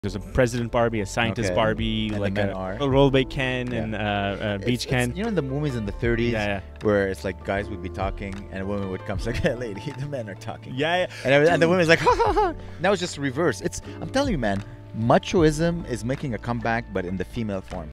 There's a President Barbie, a Scientist Barbie, and like a are. rollback Ken and Beach Ken. You know, in the movies in the 30s, where it's like guys would be talking and a woman would come, it's like, hey, lady, the men are talking. And the woman's like, ha ha ha. Now it's just reverse. I'm telling you, man, machoism is making a comeback, but in the female form.